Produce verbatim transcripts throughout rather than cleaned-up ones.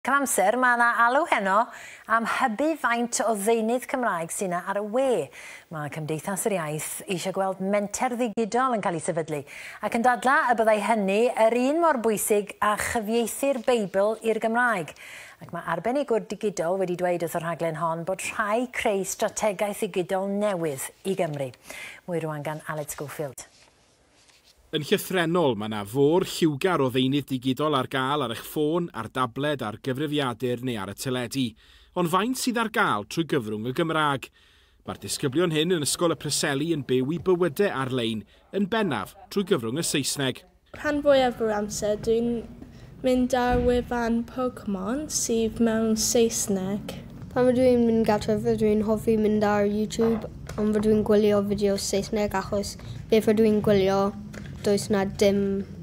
Cam amser, mae yna alw heno am hybu faint o ddeunydd Cymraeg sy'n ar y we. Mae Cymdeithas yr Iaith eisiau gweld menter ddigidol yn cael ei sefydlu, ac yn dadla y byddai hynny yr un mor bwysig a chyfieithu'r Beibl i'r Gymraeg. Ac mae arbenigwr digidol wedi dweud wrth o'r rhaglen hon bod rhai creu strategaeth digidol newydd i Gymru. Mwy rwan gan Aled Schofield. Yn llythrenol, mae yna fôr lliwgar o ddeunydd digidol ar gael ar eich ffôn, ar dabled, ar gyfrifiadur neu ar y teledu. Ond faint sydd ar gael trwy gyfrwng y Gymraeg? Mae'r disgyblion hyn yn Ysgol y Preseli yn byw i bywydau ar-lein, yn bennaf trwy gyfrwng y Saesneg. Rhan fwyaf o'r amser, dwi'n mynd ar wefan Pokemon sydd mewn Saesneg. Pan dwi'n mynd gartref, dwi'n hoffi mynd ar YouTube, ond dwi'n gwylio fideos Saesneg achos beth dwi'n gwylio, does na dim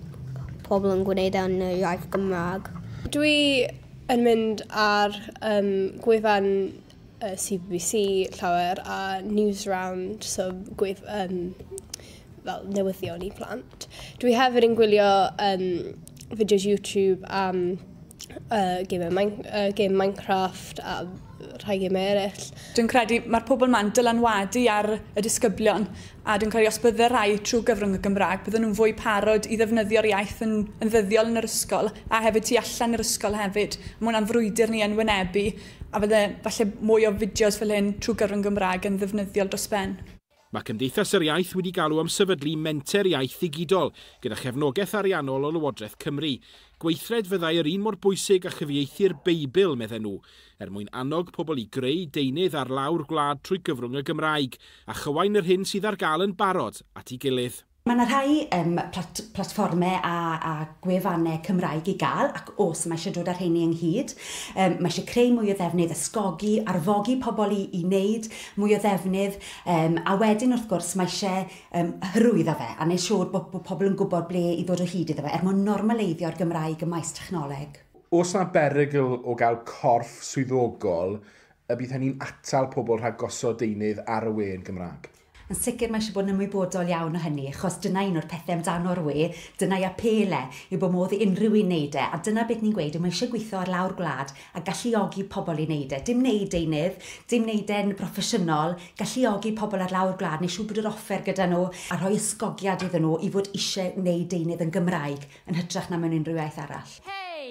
pobl yn gwneud yn y iaith Gymraeg. Dwi yn mynd ar um, gwefan uh, C B B C llawer a Newsround, so gwef, um, fel newyddion i plant. Dwi hefyd yn gwylio um, fideos YouTube am uh, game, uh, game Minecraft a rhai gym eraill. Dwi'n credu mae'r pobl ma'n dylanwadu ar y disgyblion a dwi'n credu os bydde rai trwy gyfrwng y Gymraeg bydden nhw'n fwy parod i ddefnyddio'r iaith yn, yn ddyddiol yn yr ysgol a hefyd tu allan yr ysgol hefyd. Mae hwnna'n frwydr ni yn wynebu a fydde falle mwy o fideos fel hyn trwy gyfrwng Gymraeg yn ddefnyddiol dros ben. Mae Cymdeithas yr Iaith wedi galw am sefydlu menter iaith ddigidol gyda chefnogaeth ariannol o Lywodraeth Cymru. Gweithred fyddai yr un mor bwysig a chyfieithu'r Beibl, medden nhw, er mwyn annog pobl i greu deunydd ar lawr gwlad trwy gyfrwng y Gymraeg a chywain yr hyn sydd ar gael yn barod at ei gilydd. Mae yna rhai um, plat platfformau a, a gwefannau Cymraeg i gael, ac os mae eisiau dod ar hynny ynghyd. Um, mae eisiau creu mwy o ddefnydd, ysgogi, arfogi pobl i, i wneud mwy o ddefnydd, um, a wedyn wrth gwrs mae eisiau um, hyrwyddo fe, a wneud siŵr bod, bod pobl yn gwybod ble i ddod o hyd iddo fe, er mwyn normaleiddio'r Gymraeg y maes technoleg. Os yna berygl o gael corff swyddogol, y bydd hynny'n atal pobl rhag gosod deunydd ar y we yn Gymraeg? Yn sicr mae eisiau bod yn ymwybodol iawn o hynny, achos dyna un o'r pethau amdano'r we, dyna i apele i bod modd i unrhyw un wneud e, a dyna beth ni'n gweud, mae eisiau gweithio ar lawr gwlad a galluogi pobl i wneud e. Dim wneud deunydd, dim wneud e'n proffesiynol, galluogi pobl ar lawr gwlad, neu siŵr bod yr offer gyda nhw a rhoi ysgogiad iddyn nhw i fod eisiau wneud deunydd yn Gymraeg yn hytrach na mewn unrhyw iaith arall.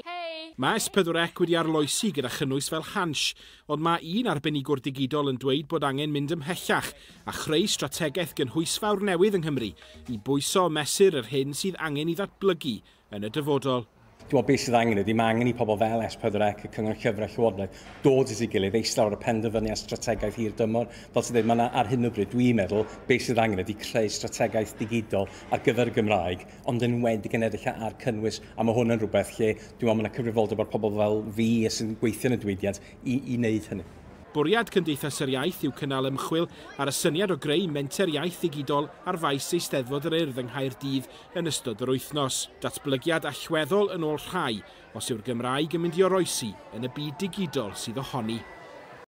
Mae S pedwar C wedi arloesi gyda chynnwys fel Hansh, ond mae un arbenigwr digidol yn dweud bod angen mynd ymhellach a chreu strategaeth gynhwysfawr newydd yng Nghymru i bwyso mesur yr hyn sydd angen i ddatblygu yn y dyfodol. Dwi'n meddwl beth sydd angen ydy, mae angen i pobl fel S pedwar C, y Cyngor Llyfrau Llywodraeth, dod at ei gilydd, eistedd ar y penderfyniad strategaeth hir dymor. Fel sy'n dweud, mae ar hyn o bryd, dwi'n meddwl, beth sydd angen ydy creu strategaeth digidol ar gyfer y Gymraeg, ond yn wedig yn edrych ar cynnwys, a mae hwn yn rhywbeth lle dwi'n meddwl mae yna cyfrifoldeb o'r pobl fel fi sy'n gweithio yn y diwydiant i, i wneud hynny. Bwriad Cymdeithas yr Iaith yw cynnal ymchwil ar y syniad o greu menter iaith ddigidol ar faes Eisteddfod yr Urdd yng Nghaerdydd yn ystod yr wythnos. Datblygiad allweddol yn ôl rhai os yw'r Gymraeg yn mynd i oroesi yn y byd digidol sydd ohoni.